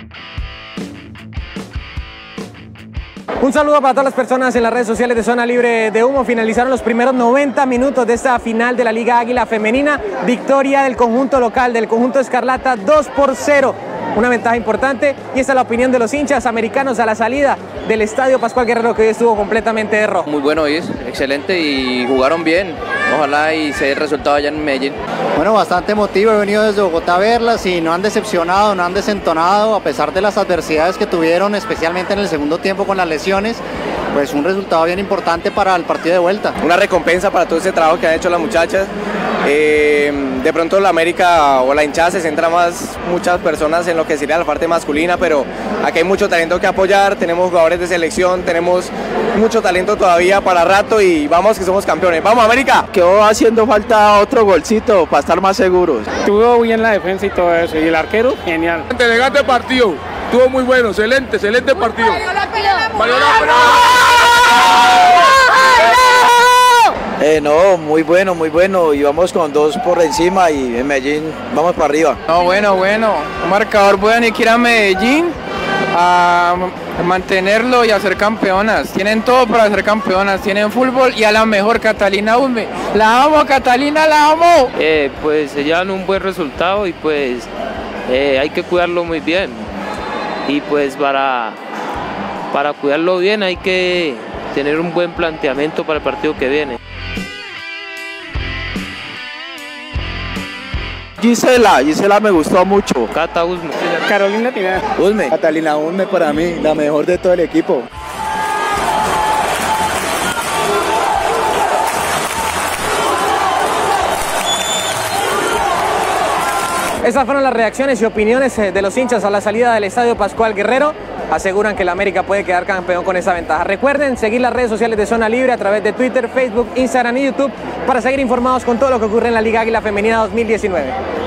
Un saludo para todas las personas en las redes sociales de Zona Libre de Humo. Finalizaron los primeros 90 minutos de esta final de la Liga Águila Femenina. Victoria del conjunto local, del conjunto Escarlata, 2-0. Una ventaja importante, y esta es la opinión de los hinchas americanos a la salida del Estadio Pascual Guerrero, que hoy estuvo completamente de rojo. Muy bueno hoy, excelente, y jugaron bien. Ojalá y se dé el resultado allá en Medellín. Bueno, bastante emotivo, he venido desde Bogotá a verlas y no han decepcionado, no han desentonado, a pesar de las adversidades que tuvieron, especialmente en el segundo tiempo con las lesiones. Pues un resultado bien importante para el partido de vuelta. Una recompensa para todo ese trabajo que han hecho las muchachas. De pronto la América o la hinchada se centra más, muchas personas, en lo que sería la parte masculina, pero aquí hay mucho talento que apoyar, tenemos jugadores de selección, tenemos mucho talento todavía para rato y vamos que somos campeones. ¡Vamos, América! Quedó haciendo falta otro golcito para estar más seguros. Estuvo bien la defensa y todo eso, y el arquero, genial. Elegante partido, estuvo muy bueno, excelente partido. No, muy bueno, y vamos con 2 por encima y en Medellín vamos para arriba. No, bueno, un marcador bueno, y que ir a Medellín a mantenerlo y a ser campeonas. Tienen todo para ser campeonas, tienen fútbol y a la mejor Catalina Usme. La amo, Catalina, la amo. Pues se llevan un buen resultado y pues hay que cuidarlo muy bien. Y pues para cuidarlo bien hay que tener un buen planteamiento para el partido que viene. Gisela me gustó mucho. Cata Usme. Carolina Pineda. Usme. Catalina Usme para mí, la mejor de todo el equipo. Esas fueron las reacciones y opiniones de los hinchas a la salida del Estadio Pascual Guerrero. Aseguran que la América puede quedar campeón con esa ventaja. Recuerden seguir las redes sociales de Zona Libre a través de Twitter, Facebook, Instagram y YouTube para seguir informados con todo lo que ocurre en la Liga Águila Femenina 2019.